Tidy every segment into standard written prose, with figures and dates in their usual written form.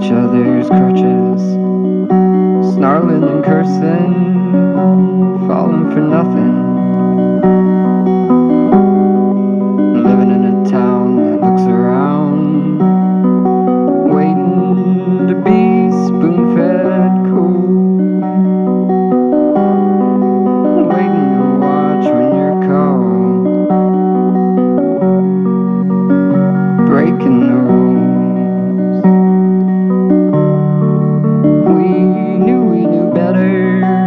each other's crutches, snarling and cursing, falling for nothing. Living in a town that looks around, waiting to be spoon-fed cool, waiting to watch when you're cold, breaking the rules. We knew better,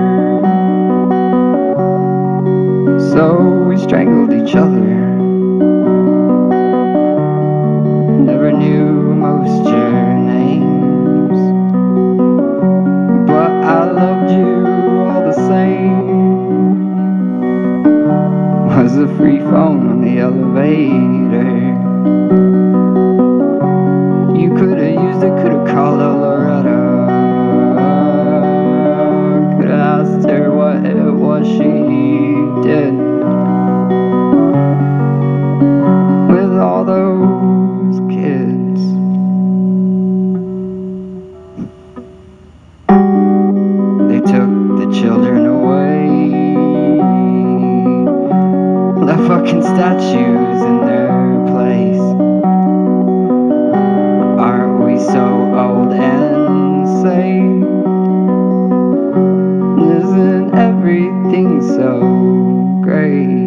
so we strangled each other. Never knew most your names, but I loved you all the same. Was a free phone on the elevator. You could've used it, could've called out Loretta, could've asked her what it was she did with all those kids. They took the children away, left fucking statues in their place. Aren't we so old and safe? Isn't everything so great?